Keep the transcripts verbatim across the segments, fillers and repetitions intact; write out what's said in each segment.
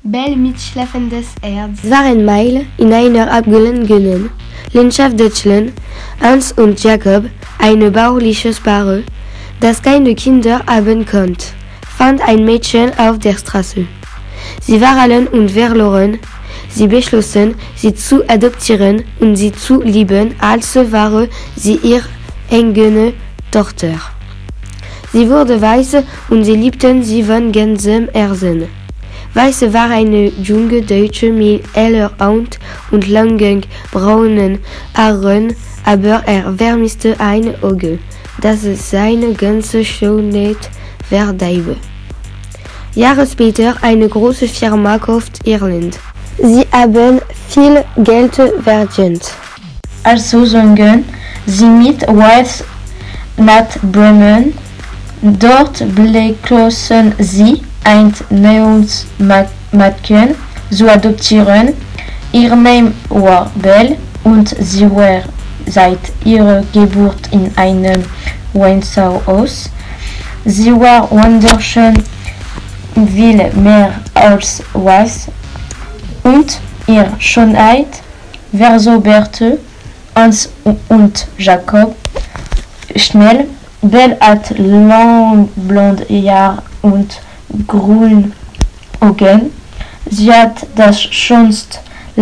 Bell mit schlafendes Herz. Sie waren Meil in einer abgelegenen Landschaft Deutschland, Hans und Jakob, ein bauliches Paar, das keine Kinder haben konnte, fand ein Mädchen auf der Straße. Sie war allein und verloren. Sie beschlossen, sie zu adoptieren und sie zu lieben, als wäre sie ihre eigene Tochter. Sie wurde weiß und sie liebten sie von ganzem Herzen. Weiß war eine junge Deutsche mit heller Haut und langen braunen Haaren, aber er vermisste ein Auge, das seine ganze Schönheit verdarb. Jahre später eine große Firma kauft Irland. Sie haben viel Geld verdient. Also zogen sie mit Weiss nach Bremen. Dort beschlossen sie, ein neues Mädchen zu adoptieren. Ihr Name war Bell und sie war seit ihrer Geburt in einem Waisenhaus. Sie war wunderschön, viel mehr als Weiss, und ihre Schönheit verzauberte Hans und Jakob schnell. Bell hat lang blonde Haare und grüne Augen. Sie hat das schönste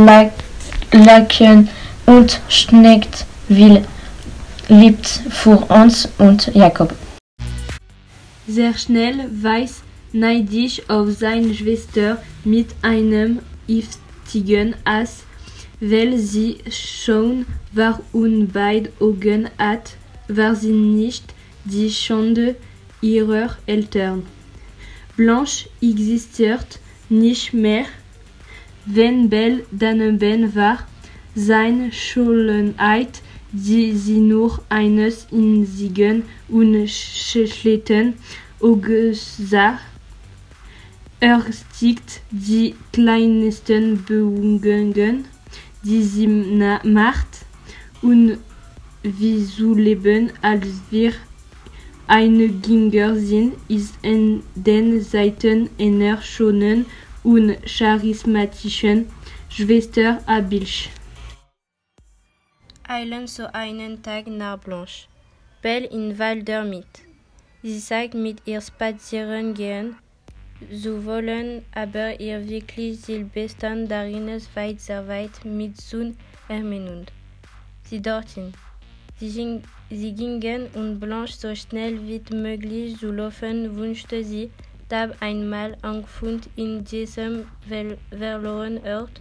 Lachen und schneckt viel liebt für Hans und Jakob. Sehr schnell weiß neidisch auf seine Schwester mit einem giftigen Ass, weil sie schon war und beide Augen hat, war sie nicht die Schande ihrer Eltern. Blanche existiert nicht mehr, wenn Bell daneben war. Seine Schönheit, die sie nur eines einzigen unschlitten Auges sah, erstickt die kleinsten Bewegungen, die sie macht, und wie zu leben, als wir eine Ginger sind, ist an den Seiten einer schönen und charismatischen Schwester Abilch. Eilen so einen Tag nach Blanche. Bell in Wälder mit. Sie sagt mit ihr spazieren gehen zu wollen, aber ihr wirklich Silvestern darin ist weit sehr weit mit Sohn Hermenund. Sie dorthin. Sie, ging, sie gingen und Blanche so schnell wie möglich zu laufen wünschte sie, Tab einmal angefunden in diesem verlorenen Ort,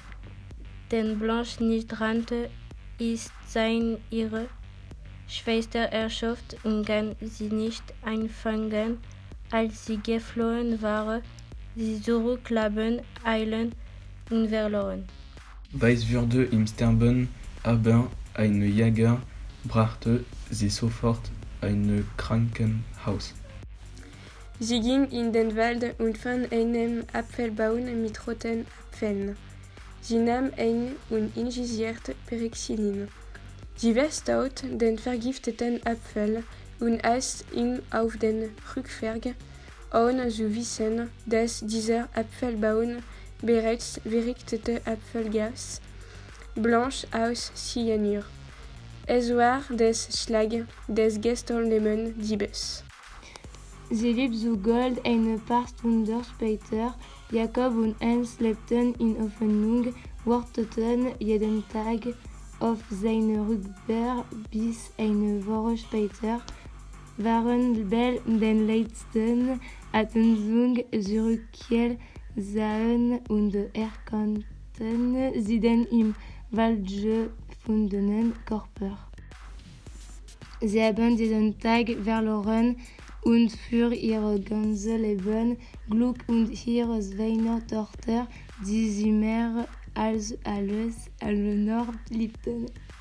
den Blanche nicht rannte, ist sein ihre Schwester erschöpft und kann sie nicht einfangen, als sie geflohen war, sie zurückklappen, eilen und verloren. Weiss würde im Sterben, aber ein Jäger brachte sie sofort ein Krankenhaus. Sie ging in den Wald und fand einen Apfelbaum mit roten Äpfeln. Sie nahm ein und injizierte Penicillin. Sie verstaut den vergifteten Apfel und aß ihn auf den Rückweg, ohne zu wissen, dass dieser Apfelbaum bereits verrichtete Apfelgas, Blanche aus Cyanur. Es war des Schlag des gestohlenen Diebes. Sie lieb zu Gold eine paar Stunden später. Jakob und Hans lebten in Hoffnung, warteten jeden Tag auf seine Rückkehr, bis eine Woche später waren Bell den letzten Atemzug zurückgekehrt sahen und erkannten sie den im Wald gefundenen Körper. Sie haben diesen Tag verloren und für ihr ganzes Leben Glück und ihre zweite Tochter, die sie mehr als alles andere liebten.